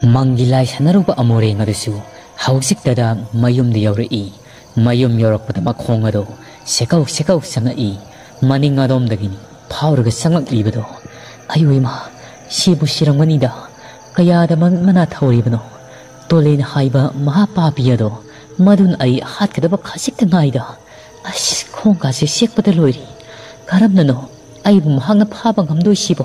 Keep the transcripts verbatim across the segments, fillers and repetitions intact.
Mangilai sanaruba amore ngadusu hausiktada mayumda yaurei mayum yaurakpada makhongado sekau sekau sangai maning adomdagini phauraga sangaklibado ayuima sibu sirangmanida kayada mana thauribano tolen haiba mahapapiyado madun ai hatkadaba khasikta ngaida as khongka se sekpada loiri karamnano aibu mahangna phaba ngamdoi sibo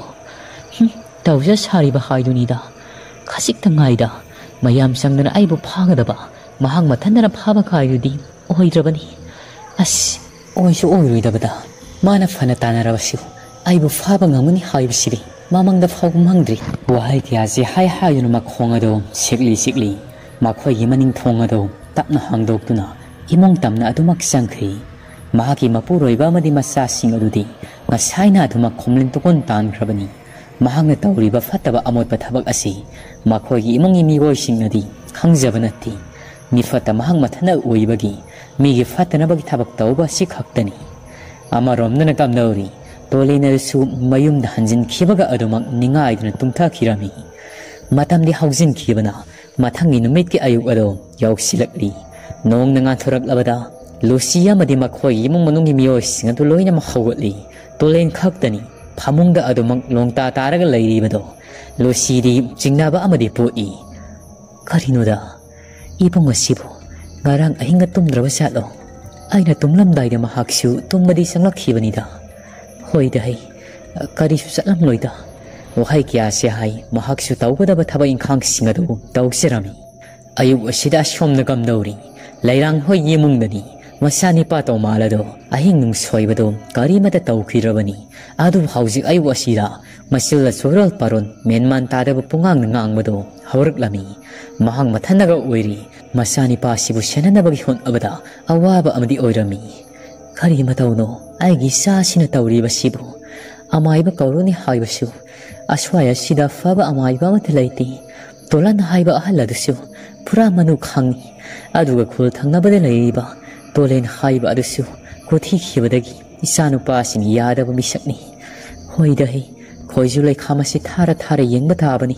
tawja sariba haidunida khasik tangaida mayam sangdana aibu phagadaba mahang mathandana phaba kaidudi oidrabani as oisu oiruidabada mana phana tanarabasiu aibu phaba ngamuni haibsiri mamangda phagum hangdri wahai tiasi hai hayunu makhongado sikli sikli makhoi yimaning thongado tapna hangdoktuna imong tamna adumak sangkhri mahaki mapuroiba madi masa sing adudi ngasaina adumak khomlin tukon tangrabani mahangna tawriba fataba amot pathabak asi makhogi imongi migoi singnadi khangjaba natti nifata mahang mathana oibagi migi fatana bagi thabak tawba sikhaktani amaromna kamnauri tolena su mayumda hanjin khibaga adumak ningaidna tungtha khirami matamdi haujin khibana mathangi numit ki ayuk ado yausilakli nong nanga thorak labada lucia madi makhoi imong manungi miyoi singatu loina mahawatli tolen khaktani phamungda adumak longta taraga lairibado Lucidi jingnaba amadi poi karinoda ibong asibo ngarang ahinga tumdraba satlo aina tumlamdaida mahaksu tumbadi sanglakhibanida hoida hai karisu satlam loida wahai kya se hai mahaksu tawgada bathaba inkhang singadu tawserami ayub asida shomna gamdauri lairang hoi yemungdani masani pato malado ahing nung soibado karimata tawkhirabani adu hauji ayu asira masilla sorol paron menman tadaba pungang ngangmado hawraklami mahang mathanaga oiri masani pa sibu senanabagi hon abada awaba amadi oirami kari matawno aigi sa sina tawriba sibu amaiba kauruni haibasu aswaya sida faba amaiba matlaiti tolan haiba ahaladusu pura manu khangi aduga khul thangnabada leiba tolen haiba adusu kothi khibadagi isanu pasin yadaba misakni hoidai khoizu lai khamasi thara thara yengba tabani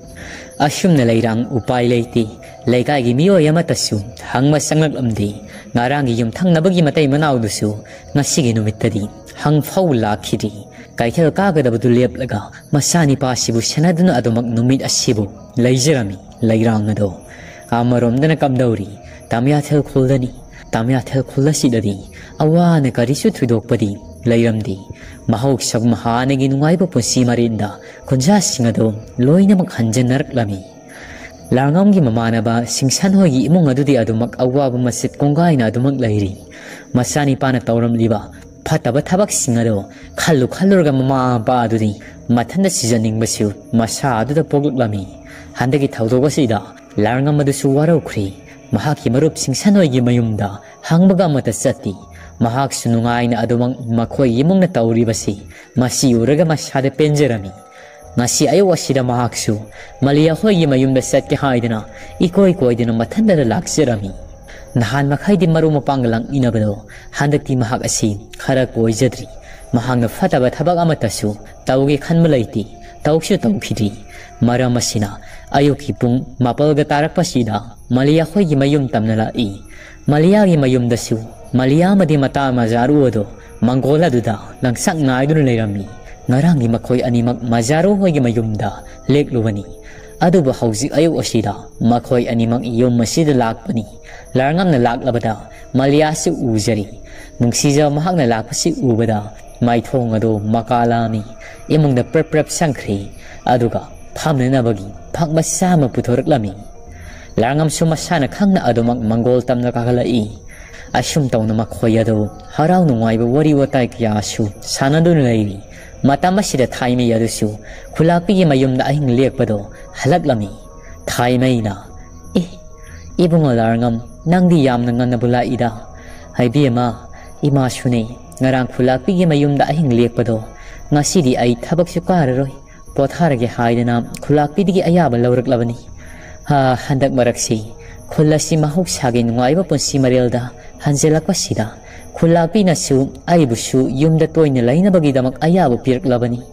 asumna lairang upai leiti leikai gi miyo yamatasu hangma sanglak amdi ngarangi yum thangnabagi matai manaudusu ngasigi numittadi hang phau lakhidi kaithel kagadabadu leplaga masani pasibu sanaduna adumak numit asibu leijerami lairang ado amaromdana kamdauri tamya thel khuldani tamya thel khulasidadi awana karisu thudokpadi lairamdi mahok sag mahanagi nungaiba punsi marinda kunja singado loina mak hanjanarak-lami Larngamgi mamanaba singsan hoigi imong adudi adumak awaba masit kongaina adumak lairi masani pana tawram liba phataba thabak singado khallu khallurga mama ba adudi mathanda sijaning basu masa aduda poglak-lami handagi thawdoga sida larngam adu suwarau khri mahaki marup singsan hoigi mayumda hangbaga mata sati mahak sunungaina adumang makhoi imong na tawribasi masi uraga masada penjerami ngasi ayo wasida mahaksu Maliya hoyi mayumda satke haidana ikoi koidina mathandara lakserami nahan makhaidi maru mapanglang inabado handakti mahak asi khara koijadri mahangna fataba thabak amatasu tawge khanmalaiti tawksu tawkhidi maramasina ayoki pung mapalga tarakpasida Maliya hoyi mayum tamnala i Maliya gi mayum dasu Maliya madi mata mazaru ado Mangola duda langsak ngaidun leirami ngarangi makhoi animak mazaru hoigi mayumda leklubani aduba hauji ayu asida makhoi animak yom masida lakpani larngamna laklabada Maliya si ujari nungsija mahakna lakpasi ubada maithong ado makalami imongda prep sangkhri aduga phamna bagi phakma sama puthoraklami larngam sumasana khangna adumak mangol tamna kakalai asum tawna makhoi ado harau nungaiba wari watai kyasu sanadun leiri Matamasida thaime yadusu khulakpi gi mayumda ahing lekpado halaklami thaimeina e ibunga larngam nangdi yamna nganna bula ida haibiyama ima sune ngarang khulakpi gi mayumda ahing lekpado ngasidi ai thabak su kararoi potharage haidana khulakpi digi ayaba lawraklabani ha handak maraksi khulasi mahuk sage nungaiba punsi marelda hanjelakpasida khulakpi nasu aibusu yumda toina laina bagi damak ayabu piraklabani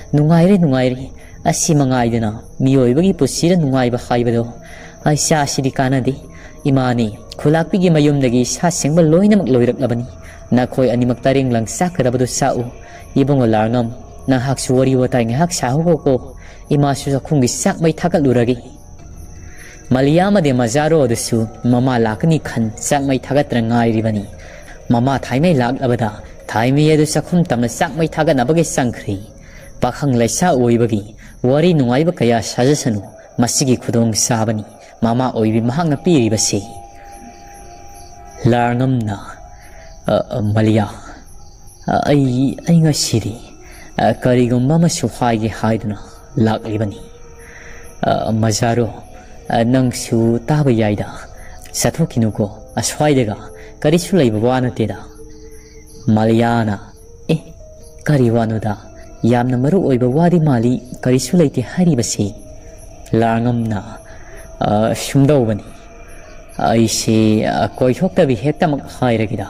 ꯅꯨꯡꯉꯥꯏꯔꯦ ꯅꯨꯡꯉꯥꯏꯔꯦ ꯑꯁꯤ ꯃꯉꯥꯏꯗꯅ ꯃꯤꯑꯣꯏꯕꯒꯤ ꯄꯨꯟꯁꯤꯗ ꯅꯨꯡꯉꯥꯏꯕ ꯍꯥꯏꯕꯗꯣ ꯑꯩ ꯆꯥꯁꯤꯗꯤ ꯀꯥꯟꯅꯗꯦ ꯏꯃꯥꯅꯤ ꯈꯨꯂꯥꯛꯄꯤꯒꯤ ꯃꯌꯨꯝꯗꯒꯤ ꯁꯥ ꯁꯦꯡꯕ ꯂꯣꯏꯅꯃꯛ ꯂꯣꯏꯔꯛꯂꯕꯅꯤ ꯅꯈꯣꯏ ꯑꯅꯤꯃꯛ ꯇꯔꯦꯡꯂꯪ ꯆꯥꯛꯀꯗꯕꯗꯨ ꯆꯥꯛꯎ ꯏꯕꯨꯡꯉꯣ ꯂꯥꯔꯉꯝ ꯅꯍꯥꯛꯁꯨ ꯋꯥꯔꯤ ꯋꯥꯇꯥꯏ ꯉꯥꯏꯍꯥꯛ ꯁꯥꯍꯧꯀꯣ ꯏꯃꯥꯁꯨ ꯆꯥꯛꯈꯨꯝꯒꯤ ꯆꯥꯛ ꯃꯩ ꯊꯥꯒꯠꯂꯨꯔꯒꯦ ꯃꯂꯤꯌꯥ ꯑꯃꯗꯤ ꯃꯖꯥꯔꯣ ꯑꯗꯨꯁꯨ ꯃꯃꯥ ꯂꯥꯛꯀꯅꯤ ꯈꯟ ꯆꯥꯛ ꯃꯩ ꯊꯥꯒꯠꯇꯅ ꯉꯥꯏꯔꯤꯕꯅꯤ ꯃꯃꯥ ꯊꯥꯏꯃꯩ ꯂꯥꯛꯂꯕꯗ ꯊꯥꯏꯃꯩ ꯑꯗꯨ ꯆꯥꯛꯈꯨꯝ ꯇꯝꯅ ꯆꯥꯛ ꯃꯩ ꯊꯥꯒꯠꯅꯕꯒꯤ ꯆꯪꯈ꯭ꯔꯤ ꯄꯥꯈꯪ ꯂꯩꯁꯥ ꯑꯣꯏꯕꯒꯤ ꯋꯥꯔꯤ ꯅꯨꯡꯉꯥꯏꯕ ꯀꯌꯥ ꯁꯥꯖꯁꯅꯨ ꯃꯁꯤꯒꯤ ꯈꯨꯗꯣꯡ ꯆꯥꯕꯅꯤ ꯃꯃꯥ ꯑꯣꯏꯕꯤ ꯃꯍꯥꯛꯅ ꯄꯤꯔꯤꯕꯁꯤ ꯂꯥꯔꯉꯝꯅ ꯃꯂꯤꯌꯥ ꯑꯩ ꯑꯩ ꯉꯁꯤꯗꯤ ꯀꯔꯤꯒꯨꯝꯕ ꯑꯃꯁꯨ ꯍꯥꯏꯒꯦ ꯍꯥꯏꯗꯨꯅ ꯂꯥꯛꯂꯤꯕꯅꯤ ꯃꯖꯥꯔꯣ ꯅꯪꯁꯨ ꯇꯥꯕ ꯌꯥꯏꯗ ꯆꯠꯊꯣꯛꯈꯤꯅꯨꯀꯣ ꯑꯁ꯭ꯋꯥꯏꯗꯒ ꯀꯔꯤꯁꯨ ꯂꯩꯕ ꯋꯥ ꯅꯠꯇꯦꯗ ꯃꯂꯤꯌꯥꯅ ꯑꯦ ꯀꯔꯤ ꯋꯥꯅꯣꯗ ꯌꯥꯝꯅ ꯃꯔꯨ ꯑꯣꯏꯕ ꯋꯥꯗꯤ ꯃꯥꯜꯂꯤ ꯀꯔꯤꯁꯨ ꯂꯩꯇꯦ ꯍꯥꯏꯔꯤꯕꯁꯤ ꯂꯥꯔꯉꯝꯅ ꯁꯨꯝꯗꯧꯕꯅꯤ ꯑꯩꯁꯦ ꯀꯣꯏꯊꯣꯛꯇꯕꯤ ꯍꯦꯛꯇꯃꯛ ꯍꯥꯏꯔꯒꯦꯗ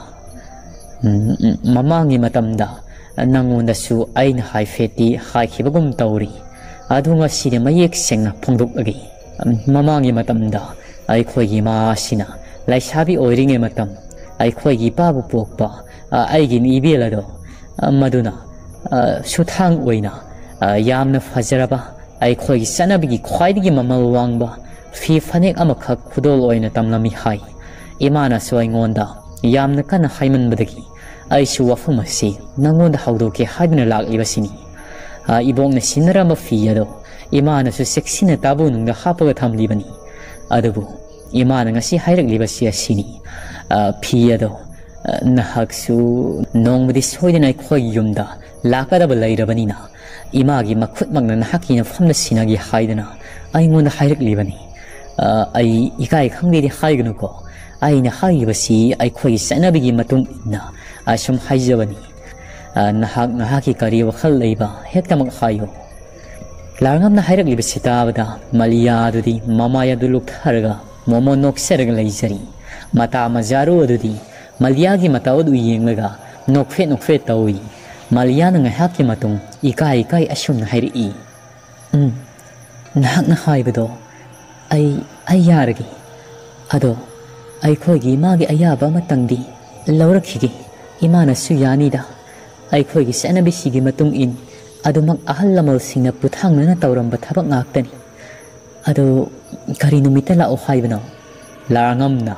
ꯃꯃꯥꯡꯒꯤ ꯃꯇꯝꯗ ꯅꯪꯉꯣꯟꯗꯁꯨ ꯑꯩꯅ ꯍꯥꯏꯐꯦꯠꯇꯤ ꯍꯥꯏꯈꯤꯕꯒꯨꯝ ꯇꯧꯔꯤ ꯑꯗꯨ ꯉꯁꯤꯗꯤ ꯃꯌꯦꯛ ꯁꯦꯡꯅ ꯐꯣꯡꯗꯣꯛꯂꯒꯦ ꯃꯃꯥꯡꯒꯤ ꯃꯇꯝꯗ ꯑꯩꯈꯣꯏꯒꯤ ꯏꯃꯥꯁꯤꯅ ꯂꯩꯁꯥꯕꯤ ꯑꯣꯏꯔꯤꯉꯩ ꯃꯇꯝ ꯑꯩꯈꯣꯏꯒꯤ ꯏꯄꯥꯕꯨ ꯄꯣꯛꯄ ꯑꯩꯒꯤ ꯏꯕꯦꯜ ꯑꯗꯣ ꯃꯗꯨꯅ ꯁꯨꯊꯥꯡ ꯑꯣꯏꯅ ꯌꯥꯝꯅ ꯐꯖꯔꯕ ꯑꯩꯈꯣꯏꯒꯤ ꯆꯠꯅꯕꯤꯒꯤ ꯈ꯭ꯋꯥꯏꯗꯒꯤ ꯃꯃꯜ ꯋꯥꯡꯕ ꯐꯤ ꯐꯅꯦꯛ ꯑꯃꯈꯛ ꯈꯨꯗꯣꯜ ꯑꯣꯏꯅ ꯇꯝꯂꯝꯃꯤ ꯍꯥꯏ ꯏꯃꯥꯅꯁꯨ ꯑꯩꯉꯣꯟꯗ ꯌꯥꯝꯅ ꯀꯟꯅ ꯍꯥꯏꯃꯟꯕꯗꯒꯤ ꯑꯩꯁꯨ ꯋꯥꯐꯝ ꯑꯁꯤ ꯅꯪꯉꯣꯟꯗ ꯍꯧꯗꯣꯛꯀꯦ ꯍꯥꯏꯗꯨꯅ ꯂꯥꯛꯂꯤꯕꯁꯤꯅꯤ ꯏꯕꯣꯛꯅ ꯁꯤꯟꯅꯔꯝꯕ ꯐꯤ ꯑꯗꯣ ꯏꯃꯥꯅꯁꯨ ꯆꯦꯛꯁꯤꯟꯅ ꯇꯥꯕꯨꯅꯨꯡꯗ ꯍꯥꯞꯄꯒ ꯊꯝꯂꯤꯕꯅꯤ ꯑꯗꯨꯕꯨ ꯏꯃꯥꯅ ꯉꯁꯤ ꯍꯥꯏꯔꯛꯂꯤꯕꯁꯤ ꯑꯁꯤꯅꯤ ꯐꯤ ꯑꯗꯣ ꯅꯍꯥꯛꯁꯨ ꯅꯣꯡꯃꯗꯤ ꯁꯣꯏꯗꯅ ꯑꯩꯈꯣꯏꯒꯤ ꯌꯨꯝꯗ ꯂꯥꯛꯀꯗꯕ ꯂꯩꯔꯕꯅꯤꯅ ꯏꯃꯥꯒꯤ ꯃꯈꯨꯠꯃꯛꯅ ꯅꯍꯥꯛꯀꯤ ꯅꯐꯝꯗ ꯁꯤꯟꯅꯒꯦ ꯍꯥꯏꯗꯨꯅ ꯑꯩꯉꯣꯟꯗ ꯍꯥꯏꯔꯛꯂꯤꯕꯅꯤ ꯑꯩ ꯏꯀꯥꯏ ꯈꯪꯗꯦꯗꯤ ꯍꯥꯏꯒꯅꯨꯀꯣ ꯑꯩꯅ ꯍꯥꯏꯔꯤꯕꯁꯤ ꯑꯩꯈꯣꯏꯒꯤ ꯆꯠꯅꯕꯤꯒꯤ ꯃꯇꯨꯡ ꯏꯟꯅ ꯑꯁꯨꯝ ꯍꯥꯏꯖꯕꯅꯤ ꯅꯍꯥꯛ ꯅꯍꯥꯛꯀꯤ ꯀꯔꯤ ꯋꯥꯈꯜ ꯂꯩꯕ ꯍꯦꯛꯇꯃꯛ ꯍꯥꯏꯌꯨ ꯂꯥꯔꯉꯝꯅ ꯍꯥꯏꯔꯛꯂꯤꯕꯁꯤ ꯇꯥꯕꯗ ꯃꯂꯤꯌꯥ ꯑꯗꯨꯗꯤ ꯃꯃꯥꯏ ꯑꯗꯨ ꯂꯨꯞꯊꯔꯒ ꯃꯣꯃꯣꯟ ꯅꯣꯛꯆꯔꯒ ꯂꯩꯖꯔꯤ ꯃꯇꯥ ꯃꯖꯥꯔꯣ ꯑꯗꯨꯗꯤ ꯃꯂꯤꯌꯥꯒꯤ ꯃꯇꯧ ꯑꯗꯨ ꯌꯦꯡꯂꯒ ꯅꯣꯛꯐꯦꯠ ꯅꯣꯛꯐꯦꯠ ꯇꯧꯏ ꯃꯂꯤꯌꯥꯅ ꯉꯥꯏꯍꯥꯛꯀꯤ ꯃꯇꯨꯡ ꯏꯀꯥꯏ ꯏꯀꯥꯏ ꯑꯁꯨꯝꯅ ꯍꯥꯏꯔꯛꯏ ꯎꯝ ꯅꯍꯥꯛꯅ ꯍꯥꯏꯕꯗꯣ ꯑꯩ ꯑꯩ ꯌꯥꯔꯒꯦ ꯑꯗꯣ ꯑꯩꯈꯣꯏꯒꯤ ꯏꯃꯥꯒꯤ ꯑꯌꯥꯕ ꯑꯃꯇꯪꯗꯤ ꯂꯧꯔꯛꯈꯤꯒꯦ ꯏꯃꯥꯅꯁꯨ ꯌꯥꯅꯤꯗ ꯑꯩꯈꯣꯏꯒꯤ ꯆꯠꯅꯕꯤꯁꯤꯒꯤ ꯃꯇꯨꯡ ꯏꯟ ꯑꯗꯨꯃꯛ ꯑꯍꯜ ꯂꯃꯟꯁꯤꯡꯅ ꯄꯨꯊꯥꯡꯅꯅ ꯇꯧꯔꯝꯕ ꯊꯕꯛ ꯉꯥꯛꯇꯅꯤ ꯑꯗꯣ ꯀꯔꯤ ꯅꯨꯃꯤꯠꯇ ꯂꯥꯛꯑꯣ ꯍꯥꯏꯕꯅꯣ ꯂꯥꯔꯉꯝꯅ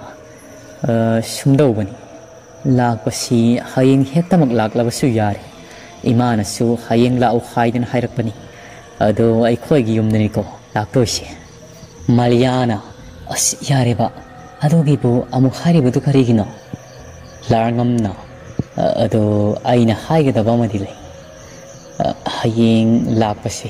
ꯁꯨꯝꯗꯧꯕꯅꯤ ꯂꯥꯛꯄꯁꯤ ꯍꯌꯦꯡ ꯍꯦꯛꯇꯃꯛ ꯂꯥꯛꯂꯕꯁꯨ ꯌꯥꯔꯦ ꯏꯃꯥꯅꯁꯨ ꯍꯌꯦꯡ ꯂꯥꯛꯑꯣ ꯍꯥꯏꯗꯅ ꯍꯥꯏꯔꯛꯄꯅꯤ ꯑꯗꯣ ꯑꯩꯈꯣꯏꯒꯤ ꯌꯨꯝꯗꯅꯤꯀꯣ ꯂꯥꯛꯇꯣꯏꯁꯦ ꯃꯂꯤꯌꯥꯅ ꯑꯁ ꯌꯥꯔꯦꯕ ꯑꯗꯨꯒꯤꯕꯨ ꯑꯃꯨꯛ ꯍꯥꯏꯔꯤꯕꯗꯨ ꯀꯔꯤꯒꯤꯅꯣ ꯂꯥꯔꯉꯝꯅ ꯑꯗꯣ ꯑꯩꯅ ꯍꯥꯏꯒꯗꯕ ꯑꯃꯗꯤ ꯂꯩ ꯍꯌꯦꯡ ꯂꯥꯛꯄꯁꯦ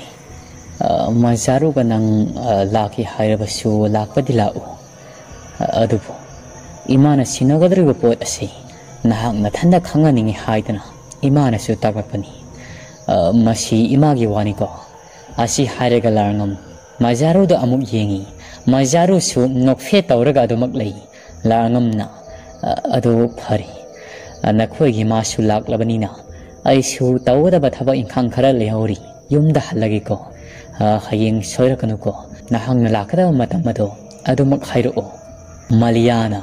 ꯃꯖꯥꯔꯨꯒ ꯅꯪ ꯂꯥꯛꯀꯦ ꯍꯥꯏꯔꯕꯁꯨ ꯂꯥꯛꯄꯗꯤ ꯂꯥꯛꯎ ꯑꯗꯨꯕꯨ ꯏꯃꯥꯅ ꯁꯤꯟꯅꯒꯗꯧꯔꯤꯕ ꯄꯣꯠ ꯑꯁꯤ ꯅꯍꯥꯛ ꯅꯊꯟꯗ ꯈꯪꯍꯟꯅꯤꯡꯉꯤ ꯍꯥꯏꯗꯅ ꯏꯃꯥꯅꯁꯨ ꯇꯥꯛꯂꯛꯄꯅꯤ ꯃꯁꯤ ꯏꯃꯥꯒꯤ ꯋꯥꯅꯤꯀꯣ ꯑꯁꯤ ꯍꯥꯏꯔꯒ ꯂꯥꯔꯉꯝ ꯃꯖꯥꯔꯨꯗ ꯑꯃꯨꯛ ꯌꯦꯡꯉꯤ ꯃꯖꯥꯔꯨꯁꯨ ꯅꯣꯛꯐꯦꯠ ꯇꯧꯔꯒ ꯑꯗꯨꯃꯛ ꯂꯩ ꯂꯥꯔꯉꯝꯅ ꯑꯗꯨ ꯐꯔꯦ ꯅꯈꯣꯏꯒꯤ ꯃꯥꯁꯨ ꯂꯥꯛꯂꯕꯅꯤꯅ ꯑꯩꯁꯨ ꯇꯧꯒꯗꯕ ꯊꯕꯛ ꯏꯪꯈꯥꯡ ꯈꯔ ꯂꯩꯍꯧꯔꯤ ꯌꯨꯝꯗ ꯍꯜꯂꯒꯦꯀꯣ ꯍꯌꯦꯡ ꯁꯣꯏꯔꯛꯀꯅꯨꯀꯣ ꯅꯍꯥꯛꯅ ꯂꯥꯛꯀꯗꯕ ꯃꯇꯝ ꯑꯗꯣ ꯑꯗꯨꯃꯛ ꯍꯥꯏꯔꯛꯑꯣ ꯃꯂꯤꯌꯥꯅ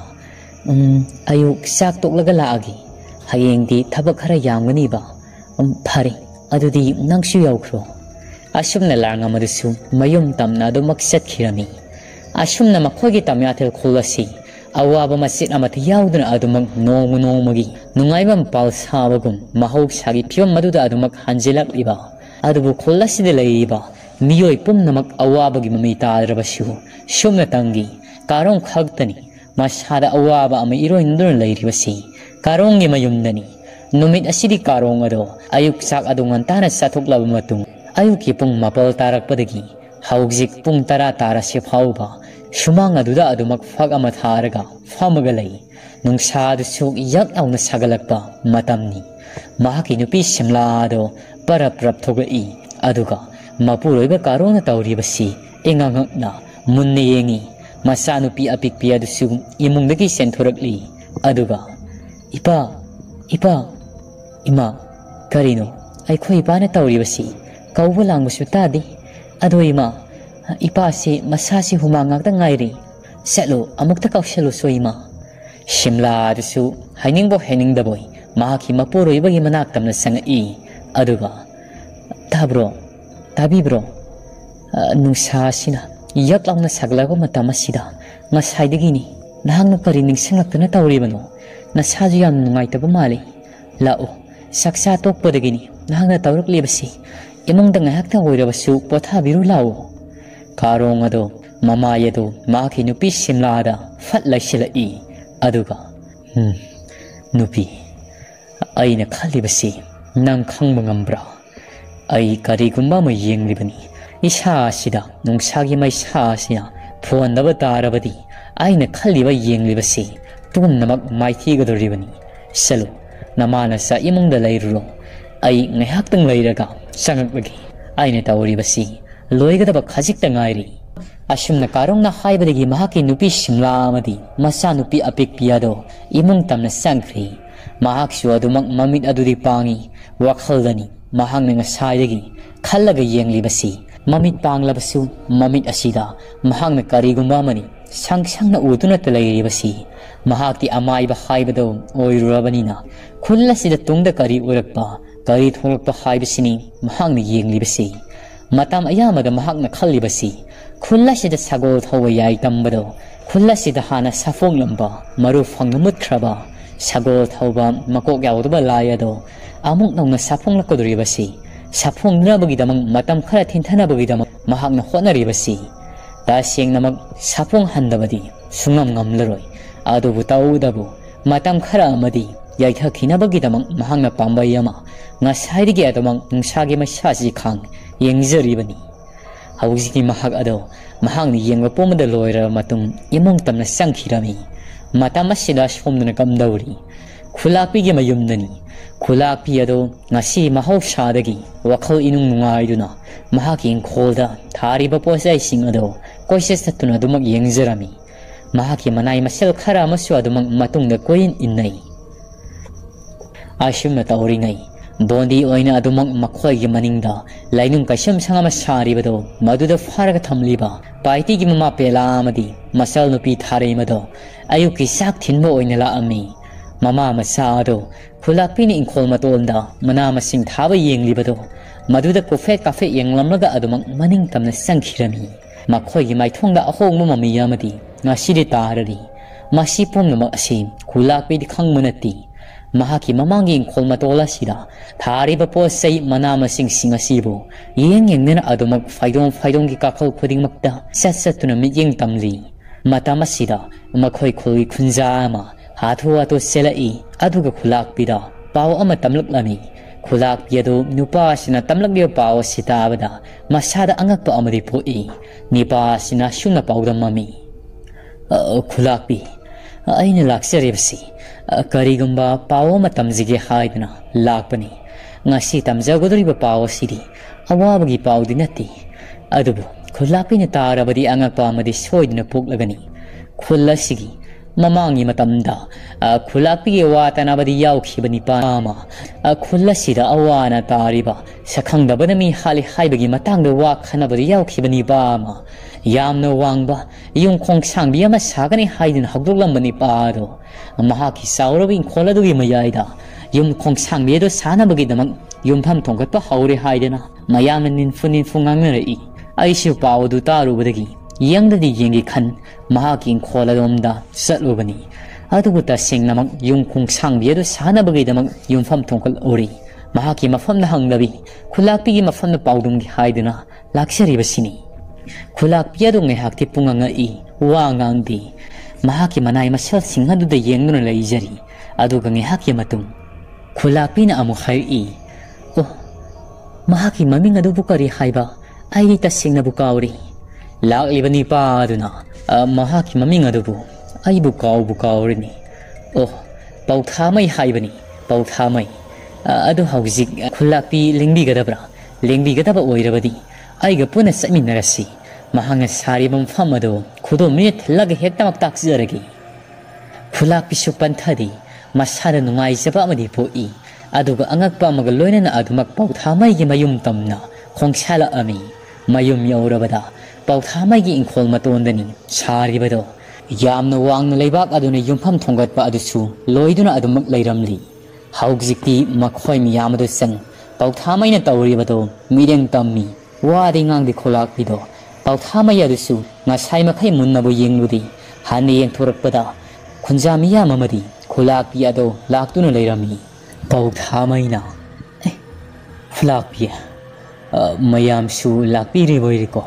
ꯑꯌꯨꯛ ꯆꯥꯛ ꯇꯣꯛꯂꯒ ꯂꯥꯛꯑꯒꯦ ꯍꯌꯦꯡꯗꯤ ꯊꯕꯛ ꯈꯔ ꯌꯥꯝꯒꯅꯤꯕ ꯐꯔꯦ ꯑꯗꯨꯗꯤ ꯅꯪꯁꯨ ꯌꯧꯈ꯭ꯔꯣ ꯑꯁꯨꯝꯅ ꯂꯥꯔꯉꯝ ꯑꯗꯨꯁꯨ ꯃꯌꯨꯝ ꯇꯝꯅ ꯑꯗꯨꯃꯛ ꯆꯠꯈꯤꯔꯝꯃꯤ ꯑꯁꯨꯝꯅ ꯃꯈꯣꯏꯒꯤ ꯇꯝꯌꯥꯊꯦꯜ ꯈꯨꯜ ꯑꯁꯤ ꯑꯋꯥꯕ ꯃꯆꯦꯠ ꯑꯃꯠꯇ ꯌꯥꯎꯗꯅ ꯑꯗꯨꯃꯛ ꯅꯣꯡꯃ ꯅꯣꯡꯃꯒꯤ ꯅꯨꯡꯉꯥꯏꯕ ꯃꯄꯥꯜ ꯁꯥꯕꯒꯨꯝ ꯃꯍꯧꯁꯥꯒꯤ ꯐꯤꯕꯝ ꯑꯗꯨꯗ ꯑꯗꯨꯃꯛ ꯍꯟꯖꯤꯜꯂꯛꯂꯤꯕ ꯑꯗꯨꯕꯨ ꯈꯨꯜ ꯑꯁꯤꯗ ꯂꯩꯔꯤꯕ ꯃꯤꯑꯣꯏ ꯄꯨꯝꯅꯃꯛ ꯑꯋꯥꯕꯒꯤ ꯃꯃꯤ ꯇꯥꯗ꯭ꯔꯕꯁꯨ ꯁꯨꯞꯅꯇꯪꯒꯤ ꯀꯥꯔꯣꯡ ꯈꯛꯇꯅꯤ ꯃꯁꯥꯗ ꯑꯋꯥꯕ ꯑꯃ ꯏꯔꯣꯏꯅꯗꯨꯅ ꯂꯩꯔꯤꯕꯁꯤ ꯀꯥꯔꯣꯡꯒꯤ ꯃꯌꯨꯝꯗꯅꯤ ꯅꯨꯃꯤꯠ ꯑꯁꯤꯗꯤ ꯀꯥꯔꯣꯡ ꯑꯗꯣ ꯑꯌꯨꯛ ꯆꯥꯛ ꯑꯗꯨ ꯉꯟꯇꯥꯅ ꯆꯥꯊꯣꯛꯂꯕ ꯃꯇꯨꯡ ꯑꯌꯨꯛꯀꯤ ꯄꯨꯡ ꯃꯥꯄꯜ ꯇꯥꯔꯛꯄꯗꯒꯤ ꯍꯧꯖꯤꯛ ꯄꯨꯡ ꯇꯔꯥ ꯇꯥꯔꯁꯤ ꯐꯥꯎꯕ ꯁꯨꯃꯥꯡ ꯑꯗꯨꯗ ꯑꯗꯨꯃꯛ ꯐꯛ ꯑꯃ ꯊꯥꯔꯒ ꯐꯝꯃꯒ ꯂꯩ ꯅꯨꯡꯁꯥꯗꯨꯁꯨ ꯌꯛ ꯂꯥꯎꯅ ꯁꯥꯒꯠꯂꯛꯄ ꯃꯇꯝꯅꯤ ꯃꯍꯥꯛꯀꯤ ꯅꯨꯄꯤ ꯁꯤꯝꯂꯥ ꯑꯗꯣ ꯄꯔꯞ ꯄꯔꯞ ꯊꯣꯛꯂꯛꯏ ꯑꯗꯨꯒ ꯃꯄꯨꯔꯣꯏꯕ ꯀꯥꯔꯣꯡꯅ ꯇꯧꯔꯤꯕꯁꯤ ꯏꯉꯛꯉꯛꯅ ꯃꯨꯟꯅ ꯌꯦꯡꯉꯤ ꯃꯆꯥꯅꯨꯄꯤ ꯑꯄꯤꯛꯄꯤ ꯑꯗꯨꯁꯨ ꯏꯃꯨꯡꯗꯒꯤ ꯆꯦꯟꯊꯣꯔꯛꯂꯤ ꯑꯗꯨꯒ ꯏꯄꯥ ꯏꯄꯥ ꯏꯃꯥ ꯀꯔꯤꯅꯣ ꯑꯩꯈꯣꯏ ꯏꯄꯥꯅ ꯇꯧꯔꯤꯕꯁꯤ kouba langbusu tadi ado ima ipa si masasi humangak ta ngairi setlo amukta kaushalo so ima shimla dusu haining bo haining da boy mahaki mapuro ibagi manak tamna sanga i aduga tabro tabi bro nungsa sina yak langna saglago matama sida ngasai digini nahang kari ning singaktana tawribano nasaju yam nungai taba mali lao saksa tokpo digini nahang na tawrak libasi imong da ngahak ta oirabasu potha biru lao karong ado mama yado maki nupi simla da fat laisila i aduga hmm nupi aina khalibasi nang khangba ngambra ai kari gumba ma yenglibani isa sida nungsagi mai sa sina phon daba tarabadi aina khaliba yenglibasi pumnamak maithi gadoribani salo namana sa imong da lairuro ai ngahak tang lairaga sangagbagi aina tawribasi loigadaba khajik ta ngairi asumna karongna haibadagi mahaki nupi simla amadi masa nupi apik piado imong tamna sangkhri mahak su adumak mamit adudi pangi wakhalani mahang nga saidagi khallaga yenglibasi mamit panglabasu mamit asida mahang na karigumba mani sang sang na uduna talayribasi mahakti amai ba haibado oirurabanina khulla sida tungda kari urakpa kari thongakpa haibasini mahang na yenglibasi matam ayamada mahak na khallibasi khulla sida sagol thowa yaitambado khulla sida hana safong lamba maru fangamut khraba sagol thoba makok yawdaba layado amuk nongna safong lakodribasi safong nabagidamang matam khara thintanabagidamang mahakna hotnaribasi ta sengnamak safong handabadi sungam ngamlaroi adubu taudabu matam khara amadi yaitha khinabagidamang mahakna pambayama ngasaidigi adamang nungsagi masasi khang yengjaribani hawjiki mahak ado mahakni yengba pomada loira matung imong tamna sangkhirami matam asida somduna kamdauri khulakpi gi mayumdani khulakpi ado ngasi mahausadagi wakhal inung nungaiduna mahaki ingkholda thariba posai sing ado koises tatuna dumak yengjarami mahaki manai masel khara masu adumak matungda koin innai ashimna tauringai bondi oina adumak makhoi gi maningda lainung kaisham sangama saribado maduda faraga thamliba paiti gi mama pela amadi masal nupi tharei mado ayuki sak thinbo oina la ami mama masa ado khulakpini ingkhol matolda mana masing thaba yenglibado maduda kofe cafe yenglamlaga adumak maning tamna sangkhirami makhoi gi maithongda ahongma mami yamadi ngasiri tarari masi pomnama ase khulakpi di khangmanati mahaki mamangi ingkhol matola sida thariba posai mana masing singasibo yeng yengnena adumak faidong faidong gi kakhal khudingmakta sat satuna miyeng tamli matama sida makhoi kholi khunja ama hathu ato selai aduga khulakpida paw ama tamlaklami khulakpi ado nupa sina tamlakbe paw sitabada masada angakpa amadi poi nipa sina shuna pawdam mami khulakpi aina lakseribsi karigumba paw ama tamjige haidna lakpani ngasi tamjagodriba paw sidi awabagi paw dinati adubu khulakpi na tarabadi angakpa amadi soidna poklagani khulasigi mamangi matamda khulakpi watanabadi yaukhibani pama khulasida awana tariba sakhangdabana mi hali haibagi matangda wa khanabadi yaukhibani pama yamna wangba yung khongsangbi ama sagani haidin hagdoklambani pado mahaki saurabing kholadugi mayaida yung khongsangbi do sanabagi damang yumpham thongkatpa haure haidena mayamna ninfunin fungangnarei aishu pawdu tarubadagi yangdadi yengi khan mahaki kholadomda satlubani adugu ta sengnamak yung khongsangbi do sanabagi damang yumpham thongkal ori mahaki mafamna hangdabi khulakpi gi mafamna pawdumgi haidena laksaribasini khulakpi ado ngehakti punganga i wangangdi mahaki manai masal singhaduda yengduna leijari aduga ngehaki matung khulakpi na amu khai i oh mahaki maming adu bukari haiba ai ta singna bukauri laklibani pa aduna mahaki maming adu bu ai bukaw bukawrini oh pauthamai haibani pauthamai adu haujik khulakpi lingbi gadabra lingbi gadaba oirabadi aiga puna saminarasi mahanga saribam famado khudo minit lag hektamak taksiragi khulakpi supanthadi masada nungai jaba amadi poi aduga angakpa maga loinana adumak pauthamai gi mayum tamna khong shala ami mayum yaurabada pautha mai gi ingkhol matondani sari bado yamna wangna leibak aduna yumpham thongat pa adusu loiduna adumak leiramli haugzikti makhoi mi yamadu sang pautha mai na tawri bado mireng tammi wadi ngang di kholak bido pautha mai adusu ngasai makhai munnabu yengludi hani yeng thorakpada khunja mi yamamadi kholak pi ado laktuna leirami pautha mai na flak pi mayam su lakpi ri boiriko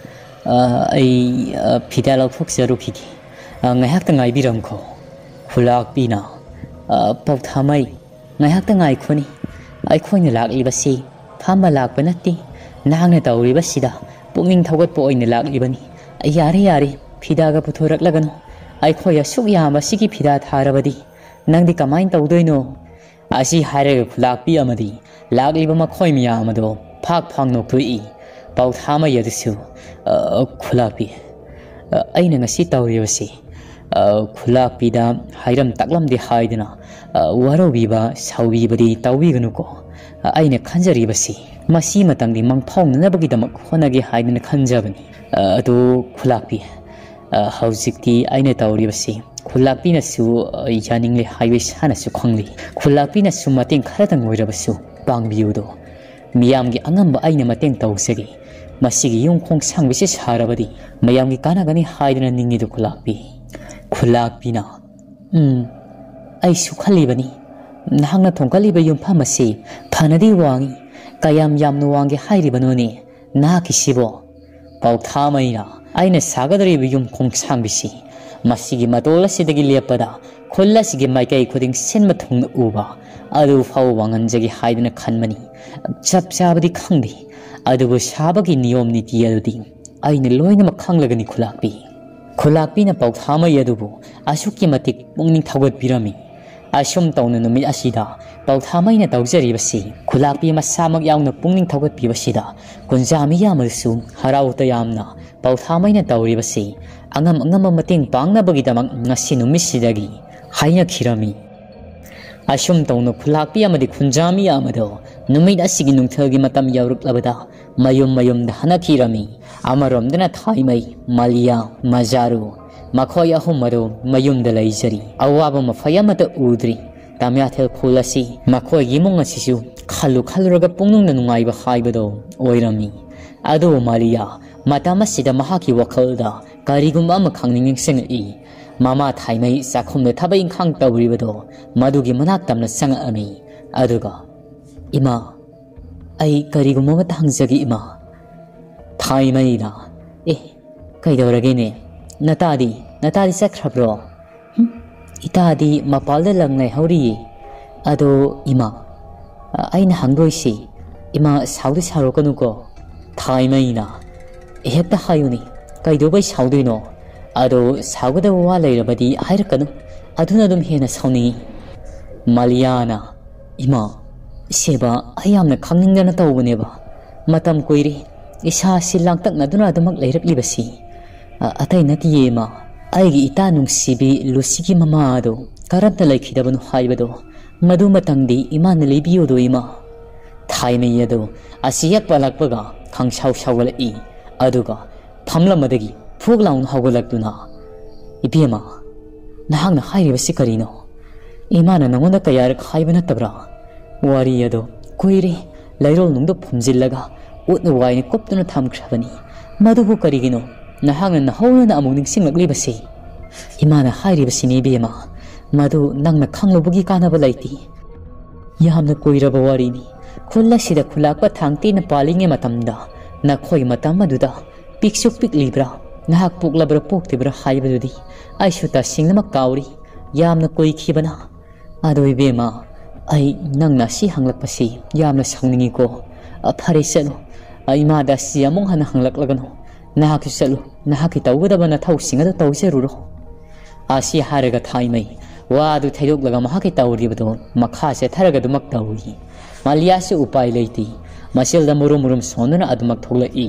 ai phida lok phok jaru phiki ngai hak ta ngai biram ko khulak pi na pautha mai ngai hak ta ngai khoni ai khoina lak li basi phama lak panati nang na tawri basida pungning thogat po oina lak li bani ai yare yare phida ga puthorak lagano ai khoya suk ya ma sigi phida tharabadi nangdi kamain tawdoino asi hare khulak pi amadi lak li ba ma khoi mi ya amado phak phang no tui pautha mai yadisu khulak pi aina ngasi tawri basi khulak pi da hairam taklam di haidina waro biba sawi badi tawi ganu ko aina khanjari basi masi matang di mang phong na bagi damak honagi haidina khanjabani adu khulak pi haujik ti aina tawri basi khulak pi na su yaning le highway sana su khongli khulak pi na su mating kharatang oirabasu pangbiu do miyamgi angamba aina mateng tawsegi masigi yung khong sangbisi sarabadi mayamgi kanagani haidina ningi do khulak pi khulak pi na um ai su khalibani nahangna thongkaliba yum phamasi phanadi wangi kayam yamnu wangi hairibanoni na kisibo pautha mai na aina sagadari yum khong sangbisi masigi matola sidagi lepada kholla sigi maikai khoding senma thongna uba adu phau wanganjagi haidina khanmani chap chabadi khangdi adubu sabagi niyom niti adudi aina loina ma khanglagani khulak pi khulak pi na pautha mai adubu asukki matik pungning thagot birami asum tawna numit asida pautha mai na tawjari basi khulak pi masamak yauna pungning thagot pi basida kunjami yamasu harau ta yamna pautha mai na tawri basi angam angam mateng pangna bagi damak ngasi numit sidagi haina khirami asum tawna khulak pi amadi khunjami amado numit asigi nungthagi matam yauruk labada mayum mayum da hana khirami amarom dana thaimai maliya majaru makhoi ahum maro mayum da laijari awaba mafayamata udri tamyathel khulasi makhoi gimong asisu khalu khaluraga pungnung na nungai ba haibado oirami adu maliya matamasida mahaki wakhalda karigum ama khangning seng i mama thaimai sakhumna thabai khang tawribado madugi manak tamna sanga ami aduga ima ai karigum ma thangjagi ima thaimai na eh kaidorage ne natadi natadi sakhrabro itadi mapalda langnai hauri ado ima aina hangdoisi ima saudi sarokanu ko thaimai na ehta hayuni kaidobai saudoino ado saugada wa leirabadi hairakanu aduna dum hena sauni maliana ima seba ayamna khangningdana tawbuneba matam koiri isa silangtak naduna adamak leiraklibasi atai natiye ma aigi ita nungsibi lusigi mama ado karanta laikhidabanu haibado madu matangdi imana lebiyodo ima thaimei ado asiyak palakpaga khangshau shawala i aduga phamlamadagi phuglaun hawgalaktuna ibema nahangna hairibasi karino imana nangonda kayar khaibana tabra wari ado koire lairol nungdo phumjillaga utna waini koptuna thamkhrabani madubu karigino nahangna nahawna amung ningsinglakli imana hairibasi ni bema madu nangna khanglobugi kanaba laiti yamna koiraba warini khulla sida khulakpa thangti na palinge matamda na khoi matam maduda piksuk pik libra nahak puklabra poktibra haibadudi aishuta singlama kauri yamna koi khibana adoi bema ai nangna si hanglakpasi yamna sangningi ko aphare selo ai ma da si among hana hanglaklagano nahak selo nahak tawgada na thau singa tawseruro asi haraga thaimai wadu thaidok laga mahaki tawribado makha se tharaga dumak tawri maliya se upai leiti masilda murum murum sonuna adumak thogla i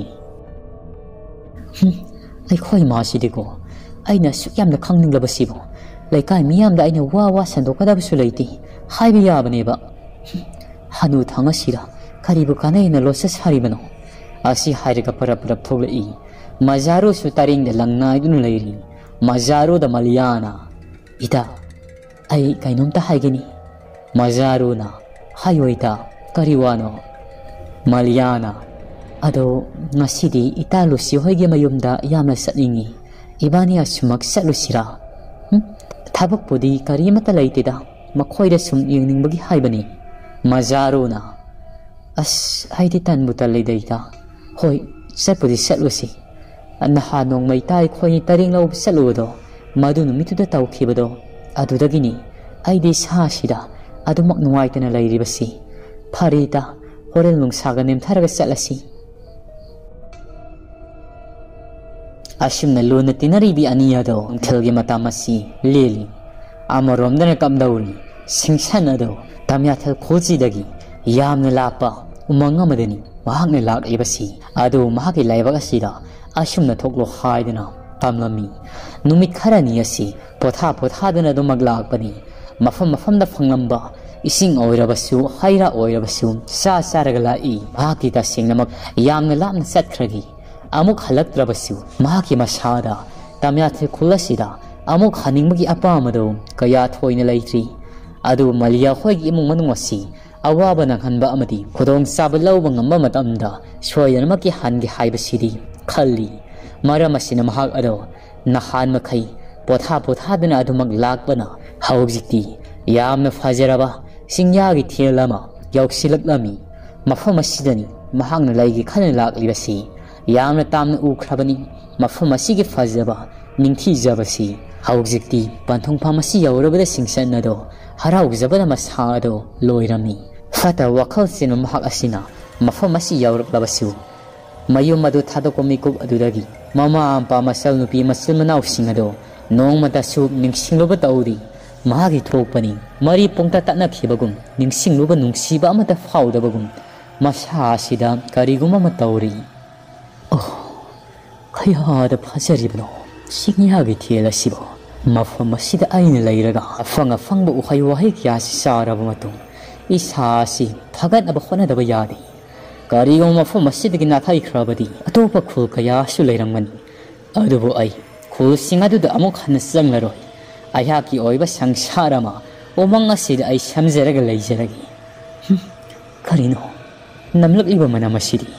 ai khoi ma sidiko aina sukyamna khangninglaba sibo laikai miyamda aina wa wa sandokada bisu leiti haibi yabane ba hanu thanga sira karibu kanai na losa saribano Asi hairaga parap parap thoglai Majaru su taring da langnai dun leiri Majaru da Maliyana Ita ai kainom ta haigani Majaru na hayo ita kariwano Maliyana ado ngasidi ita lusi hoige mayumda yamna satningi Ibani asumak satlusira Thabak pudi karimata laitida makhoida sum yengningbagi haibani Majaru na As haidi tan butal leidaita Hoi satpudi satlusi Naha nong may tay khoi taring lau saludo Madu numitu da tau kibado Adu dagini ay di sahasida Adu maknuway ta na layribasi Parita horel nung saganim taraga salasi Asim na luna tinaribi aniya do Ang tilgi matamasi lili Amarom na nakamdauli Singsan ado Tamyatal kozi dagi Yam na lapa Umanga madani Mahag na lag ibasi Adu mahagi laybag asida Asum na thoklo haidana tamlami numit kharani asi potha potha dana do maglakpani mafam mafam da phanglamba ising oirabasu haira oirabasu sa saraga lai bhaki ta singnamak yamna lamna satkragi amuk halaktrabasu mahaki masada tamya the khulasida amuk haningmagi apamado kaya thoina leitri adu Maliya khoigi imung manung asi awaba nang hanba amadi khodong sabalawba ngamba matamda soyanamaki hangi haibasidi Khali Maramasina mahag ado Nahan makai Potha potha dana adumak lakbana Haugzikti Yamna fajaraba Singyagi tiyalama Yauksilak-lami Mafamasidani Mahagna laigi khana laklibasi Yamna tamna ukrabani Mafamasigi fajaba Ningti jabasi Haugzikti Pantong pamasi yaurabada singsan ado Haraugzabada masado Loirami Fata wakal sino mahag asina Mafamasi yauraklabasu Mayum adu thadoko mikub adudagi Mama ampa masal nupi masil manaw singado Nong matasuk ningsingloba tauri Mahagi thokpani Mari pongta tatna khibagum Ningsingloba nungsiba amata faudabagum Masha asida kariguma matauri Oh Kaya da phajaribno Singyagi tiyala sibo Mafam asida aina layraga Afang afangba ukhay wahay kya si saraba matung Isa si Phagat aba khonadaba yadi Karigong mafam masidagi nathai krabadi Atopa khul kaya sulayramani Adubo ay khul singadu da amok hanasang laroi Ayaki oiba sangsarama Umang asid ay samzaraga layzaragi Karino Namlak iba manam masidi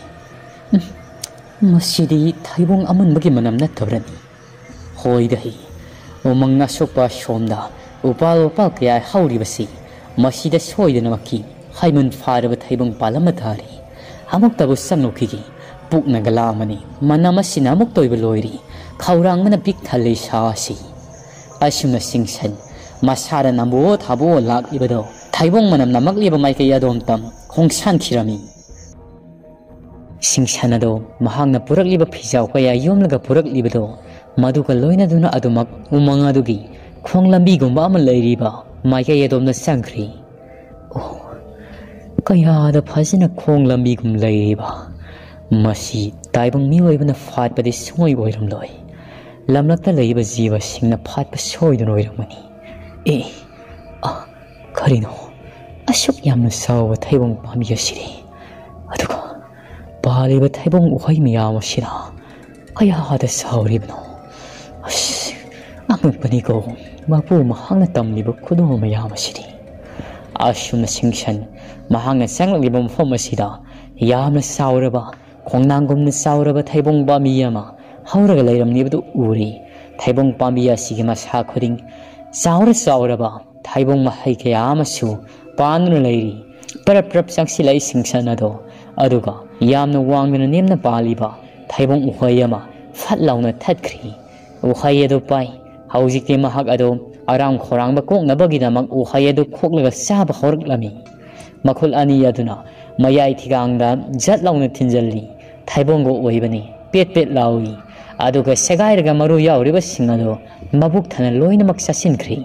Masidi theibong amun bagi manam natabrani Hoy dahi Umang nasokpa shomda Upal upal kaya hauri basi Masida soyda namaki Haimun faraba theibong palamatari Amok tabu sangnokigi Pukna galamani Manamasina amok toiba loiri Khaurang mana bik thali saasi Asumna singsan Masara nambo thabo lak ibado Theibong manam namak liba maikay adom tam Khongsan kirami Singsan ado Mahangna purak liba pijaw kaya yomlaga purak libado Maduka loina duna adumak Umanga dugi Khong lambi gumba amal layriba Maikay adom na sangkri Oh Kaya da phasina khong lambi gum layriba Masi taibang miwaibana fatpadi sungay oiramloi Lamlakta layba jiba singna fatpa soydun oiramani Eh Ah Karino Asuk yamna sawa theibong pambi asiri Aduga Paliba theibong ukhay miyam asira Kaya da sawribno As Amang paniko Mapu mahangna tamliba kudo mayam asiri Asumna singsan Mahangna sanglakliba mafam asida Yamna sawraba Khongnang sawraba theibong pamiyama Hauraga layramnibadu uri Theibong pambiya sige masha khuring Sawra sawraba Theibong mahai kaya amasu Panuna layri Parap parap sangsilay singsanado Aduga Yamna wangna nemna paliba Theibong uhayama Fatlawna thatkri Uhayado pai Hauzikti mahag ado Aram khorangba koknabagidamak uhayado koklaga saba horaklami Makhul ani yaduna Mayay tigangda Jatlawna tinjalli Theibonggo oibani Pet pet lawi Aduga segairaga maru yauriba singado Mabuk thana loinamak sasinkri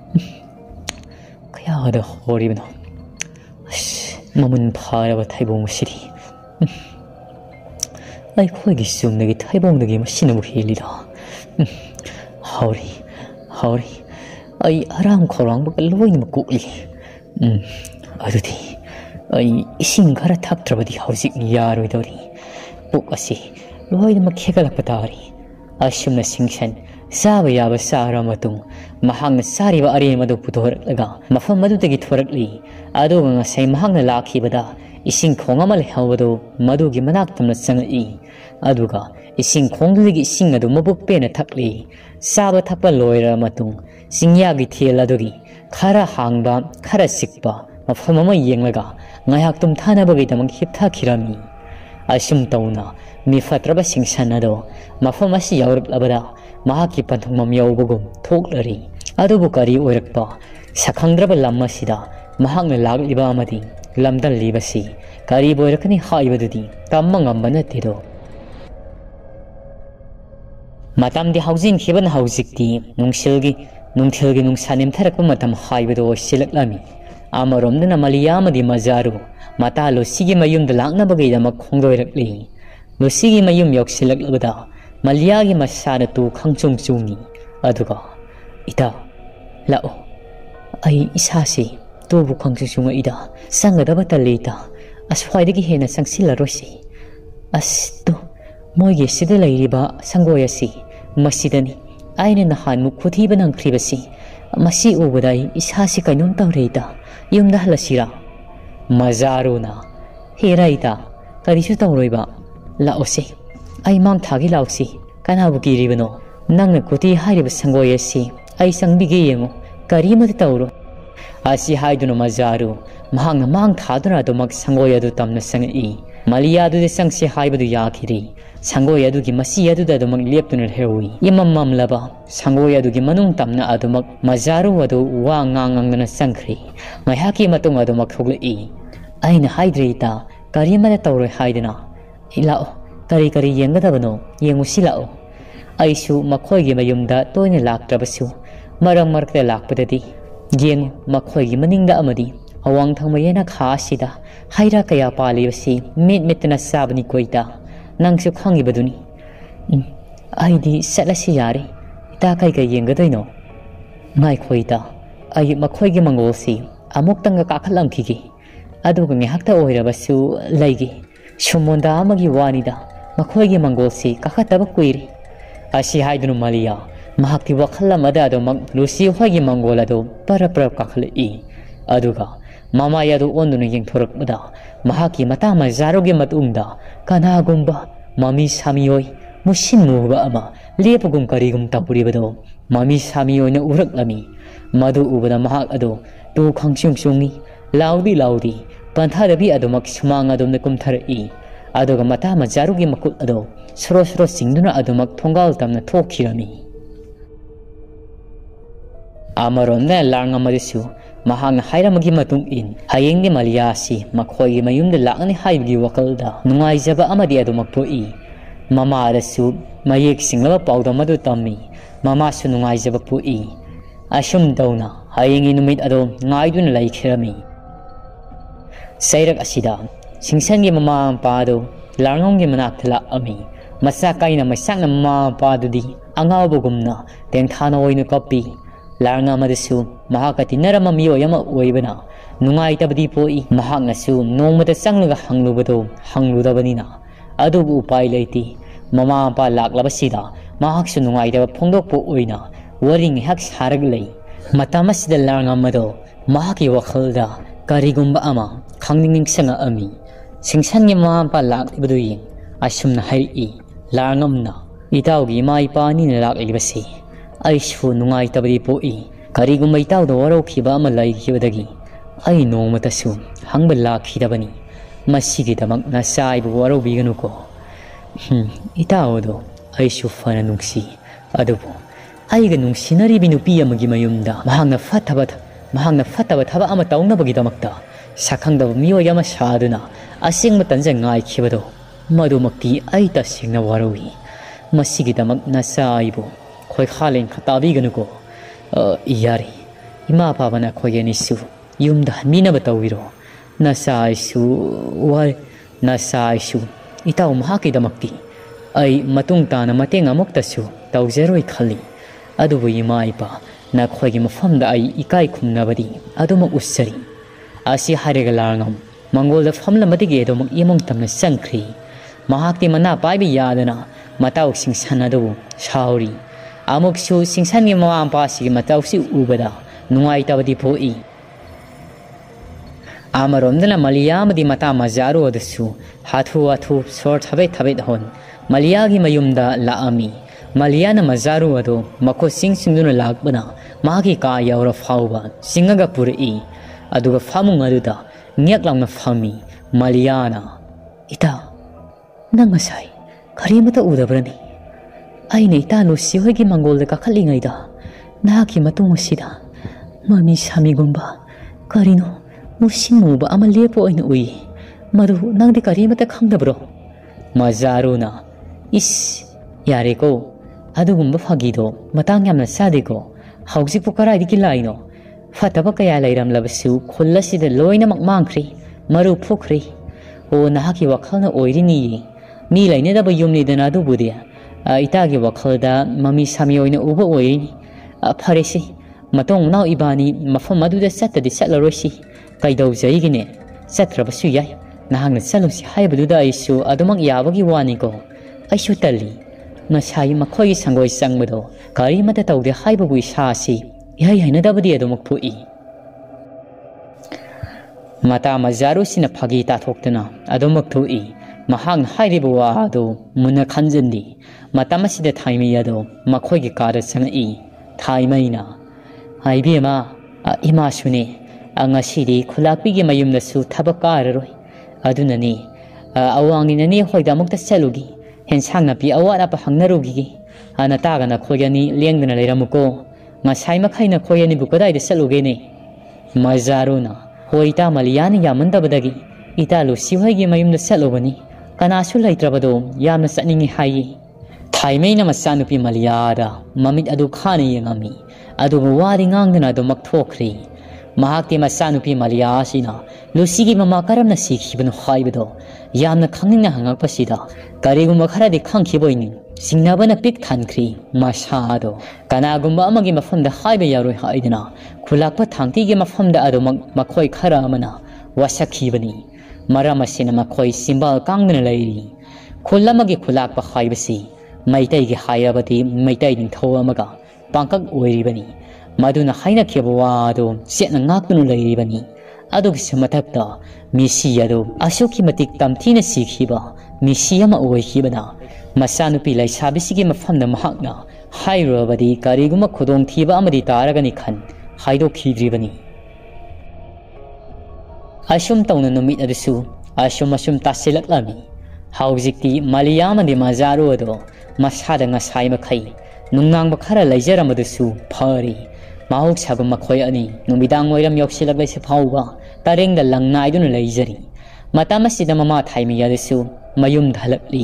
Kaya da horibno Mamun pharaba theibong siri Ay khoigi sumnagi theibongdagi masinamu helida Hauri Hauri Ay aram khorangba loinamak kokli Adudi Ay ising khara thaktrabadi hausik yaroidori puk asi loinama khegalakpa tari asumna singsan saba yaba sara matung mahangna sariba aremadu puthorlaga mafam madutagi thorakli aduga ngasai mahangna lakhibada ising khong ama lehawado madugi manaktamna sangai aduga ising khongdagi ising adu mabuk pena thakli saba thakpa loira matung singyagi thel adugi khara hangba khara sikpa mafam ama yenglaga ngayak tum thanabagi damang hiptha khirami asum tauna mi fatraba singsan ado mafam asi yauraklabada mahaki panthongmam yaubagum thoklari adubu kari oirakpa sakhangraba lam asida mahakna lagliba amadi lamdal libasi kari boirakani haibadudi tamma ngamba natedo matamdi housing khiban housingti nungsilgi nungthilgi nungsanim tharakpa matam haibado silaklami amaromdana Maliya amadi mazaru mata losigi mayumda laknabagi damak khongdoirakli losigi mayum yoksilaklabada Maliya gi masana tu khangchung chungi aduga ita lao ai isasi tu bu khangchung chunga ida sangadaba talita aswaidagi hena sangsilarosi as tu moigi sida lairiba sangoyasi masidani aina nahan mukhuthi banang kribasi masi ubadai isasi kainum tawreita yumda halasira mazaruna heraita karisu tawroiba laose ai mang thagi lausi kanabu kiribano nangna kuti hairiba sangoyasi ai sangbige yengo karimati tawro asi haiduna mazaru mahangna mang thaduna domak sangoyadu tamna sangai Maliya du de sangsi haibadu yakiri sangoyadu gi masi adu da domak leptuna hewi yamam mamlaba sangoyadu gi manung tamna adumak mazaru adu wa ngangang sangkhri ngahaki matung adumak thoglei aina haidreita karimana tawro haidana ilao kari kari yengadabano yengusilao aisu makhoi gi mayumda toina laktrabasu marang markta lakpadadi yeng makhoi gi maningda amadi awang thangmayena khasida haira kaya palibasi mit mitna sabni koita nangsu khangibaduni aidi salasi yari ita kai kai yengadoino ngai khoita ai makhoi gi mangolsi amuktanga kakhalamkhigi aduga ngihakta oirabasu laigi sumonda amagi wanida makhoi gi mangolsi kakhataba kuiri asi haidunu Maliya mahakti wakhalamada adomak lusi hoigi mangolado parapra kakhalai aduga mama yadu onduna yengthorakbada mahaki mata mazarogi matungda kanagumba mami samiyoi musin muba ama lepugum karigum tapuribado mami samiyoi na uraklami madu ubada mahak ado tu khangchung chungi laudi laudi panthadabi adomak sumang adom na kumtharai adoga mata mazarogi makut ado sro sro singduna adomak thongal tamna thokhirami amaronda Larngamadisu mahangna hairamagi matung in hayengni Maliya si makhoi mayumda lakni haibgi wakalda nungaijaba amadi adumak thoi mama rasu mayek singlaba pawda madu tammi mama su nungaijaba pui asum dauna hayengi numit ado ngaiduna laikhirami sairak asida singsangi mama padu Larngomgi manakla ami masa kaina masangna mama padudi angawbugumna tengthana oinu kapi Larngamadisu mahakati narama miyo yama oibana nungai tabdi poi mahaknasu nongmata sanglaga hanglubado hangludabanina adubu upai leiti mama pa laklabasida mahaksu nungai taba phongdokpo oina waring hak saraglei matamasida Larngamado mahaki wakhalda karigumba ama khangning sanga ami singsangi mama pa laklibadu ying asumna hairi Larngamna itawgi mai pani na laklibasi aisu nungai tabdi poi karigum maitaw do waro khiba ama lai khibadagi ai nongmatasu hangba lakhidabani masigi damak na sai bu waro biganu ko hm itaw do aisu fana nungsi adubu aiga nungsinari binupi amagi mayumda mahangna fataba mahangna fataba thaba ama tawnabagi damakta sakhangda miyo yama saduna asingma tanja ngai khibado madumakti ai ta singna warowi masigi damak na sai bu khoi khalen khatabi ganuko iyari ima pabana khoyenisu yumda mina batawiro nasaisu wa nasaisu itaw mahaki damakti ai matung tana mateng amoktasu tawzeroi khali adubu ima ipa na khoigi mafamda ai ikai khumnabadi aduma ussari asi harega Larngam mangolda famla madige adumak imong tamna sangkhri mahakti mana paibi yadana matau singsan adu shauri amuksu singsan gi mama ampa si matau si ubada nuai tabadi phoi amaromdana Maliya amadi mata mazaru adasu hathu athu sor thabe thabe hon Maliya gi mayumda laami Maliya na mazaru adu mako sing singduna lakbana magi ka yaura fauba singaga puri aduga famung aduda ngiaklangna fami Maliya na ita nang masai karimata udabrani aine ita no sihogi mangol da kakhalingai da naki matung sida mami sami gumba karino musimuba ama lepo oina ui madu nang di karimata khangdabro mazaruna is yare ko adugumba fagido matang yamna sadiko hausi pukarai di kilaino fataba kaya lairam labasu khollasida loina makmangkhri maru phukri o nahaki wakhalna oirini mi laine da bayumni dana du budia ita gi wakhalda mami sami oina uba oirini pharesi matong nau ibani mafam adu da satadi satlarosi kaidau jaigine satrabasu yai nahangna salusi haibaduda aisu adumak yabagi wani ko aisu tali ngasai makhoi sangoi sangbado kari mata tawde haibabu isasi yai haina dabadi adumak phui mata mazaru sina phagi ta thoktana adumak thui mahang hairibu wa adu muna khanjandi mata masida thaimi adu makhoi gi kara sangai thaimaina haibema ima sune angasidi khulakpi gi mayumnasu thabakararoi adunani awanginani hoidamukta selugi hensangna pi awara pa hangnarugi ana tagana khoyani lengdana leiramuko ngasai makhaina khoyani bukadai de seluge ne mazaruna hoita maliyani yamandabadagi italu sihoigi mayumna selobani kanasu laitrabado yamna saningi hayi thaimeina masanupi maliyada mamit adu khani yangami adu wari ngangdana do makthokri mahakti masanupi Maliya sina lusigi mama karamna sikhibanu haibado yamna khangna hangakpasida karigumba kharadi khangkhiboini singnabana pik thankri masado kanagumba amagi mafamda haiba yaroi haidana khulakpa thangti gi mafamda adu makhoi khara amana wasakhibani maramasina makhoi simbal kangna lairi khulamagi khulakpa haibasi maitai gi hayabati maitai ningthau amaga pangkak oiribani maduna haina khebawado setna ngaknu lairibani adug samatakta misi ado asoki matik tamthina sikhiba misi ama oihibana masanupi laisabisigi mafamda mahakna hairabadi kariguma khudong thiba amadi taragani khan haido khidribani asum tawna numit adusu asum asum tasilaklami haujikti Maliya amadi mazaru ado masada ngasai makhai nungnangba khara laijaramudusu phari mahuk sabu makhoi ani numidang oiram yoksilak laise phauba tarengda langnai dun leijari matamasida mama thaimi yadesu mayum dhalakli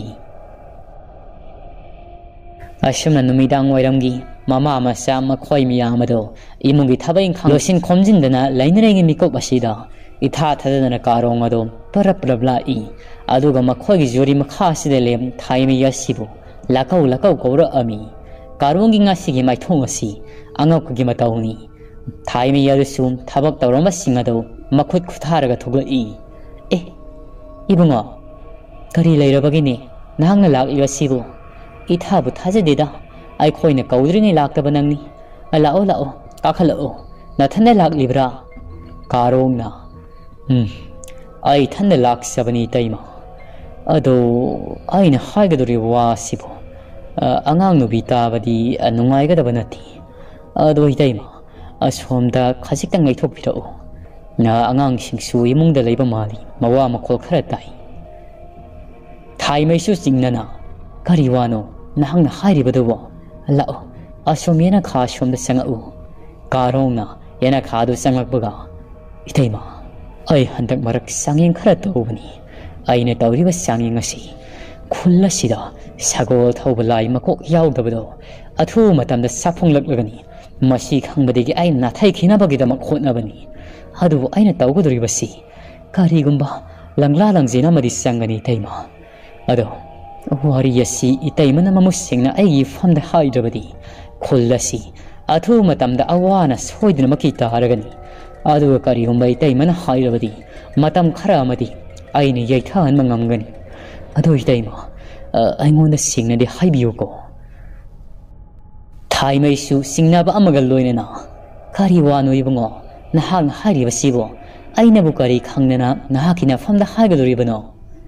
asumna numidang oiramgi mama masa makhoi miyamado imungi thabain khang losin khomjindana lainarenge mikop asida itha thadana karong ado paraprabla i aduga makhoi gi jori makha sida lem thaimi yasibu lakau lakau kora ami karungi ngasigi maithong asi angakgi matawni thaimi yadusum thabak tawrama singado makhut khutharaga thoglai e ibunga kari leirabagini nangna lakliba sibu ithabu thajadeda ai khoina kaudringi laktaba nangni alao lao kakhalao nathana laklibra karongna hm ai thanna laksabani taima ado aina haigadori wasibu angang nubi tabadi nungaigadaba nati ado itaima asomda khajikta ngaithokpirao na angang singsu imungda leiba mali mawa makhol khara tai thaimaisu jingnana kariwano nahangna hairibadawo lao asomyena kha somda sangau karongna yana khadu sangakbaga itaima ai handak marak sanging khara tawbani aina tawriba sanging asi khullasida sagol thaubalai makok yaudabado athu matamda saphonglaklegani masi khangbadegi ai nathai khinabagi damak khotnabani adu aina tawgodoribasi karigumba langla langjena madi sangani taima ado wari yasi itaimana mamusingna ai famda haidabadi khullasi athu matamda awana soidna maki taragani adu karigumba itaimana haidabadi matam khara amadi aina yaithan mangamgani Ado Itaima, I want the signal the Hibioco. Thai may su Singnaba Amagaloina. Kariwano Ibongo, Nahang Hari Vasibo. I never carry Khongnang Nahakina from the Hagadoribano.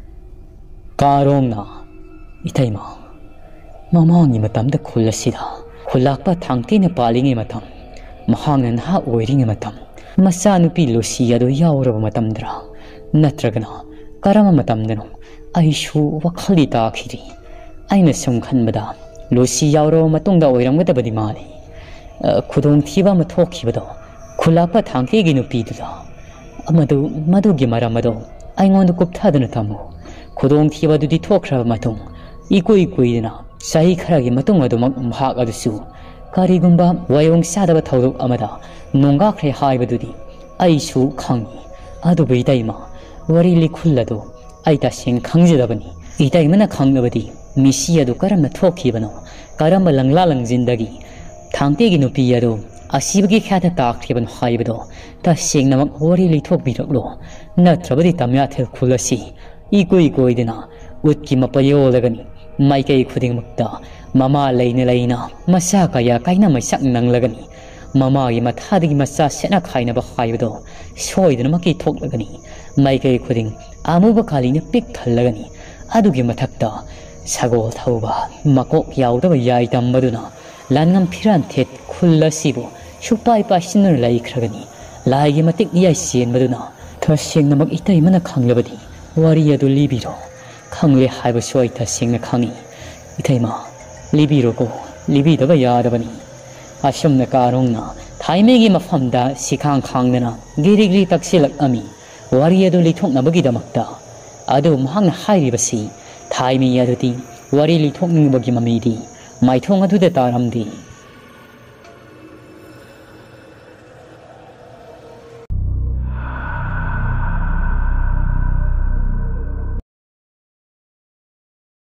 Karongna Itaima Mamang Matam the Kulasida, Kulakpa Tankin Paling Matam, Mahang and Ha waiting Matam, Masanupi Lucia do Yaura Matamdra, Natragana, Karama Matamdano, I show Wakalita Kiri. I know some Kanbada, Lucy Yauro Matunga Oiram with the Badimali. Kudong Tiva Matokibado, Kulapa Tanki Ginupida. Amadu, Madu Gimaramado, I want to cook Tadanatamu. Kudong Tiva do the talk of Matung, Equi Equina, Sai Karagi Matunga do Mahaka the Su, Karigumba, Wayong Sadaba Tau Amada, Nongakre Haibadudi, Aishu Kangi, Adobe Daima, Warili Kulado, Aita Sing Kangzidabani, Itaimana Kangabadi, Misia do Karama Tokibano, Karamba Langlalang Zindagi, Tangtegino Piado. Asibagi Kata Takriban Haibado, Tashing Namak Warili Tokbiro, Natrabadi Tamiatel Kulasi, Equi Goidina, Woodkimapayo Lagani, Maike Kuding Mukta, Mama Lane Laina, Masaka Yakaina Masak Nang Lagani, Mama Yamatadi Masa Sena Kaina Bahaido, Soy the Maki Tok Lagani, Maike Kuding, Amubakalina Pik Lagani, Adugi Matakta, Sago Tauba, Makok Yauda Yaitamba, Lanam Pirantet Kulasibo. Shupai passional like Kragani, Lai Matic Yasin Maduna, Tushing the Magitaimana Kanglabadi, Warrior do Libido, Kangli Hibasoita sing the Kangi, Itaima, Libido go, Libido Yadabani, Asham the Karongna, Taimegi Mafamda, Sikan Kangana, Girigri Taxilak Ami, Warrior do Litok Nabagida Makta, Adum Hang Haibasi, Taimi Yadati, Warili Tong Bagimamidi, my tongue to the Taramdi.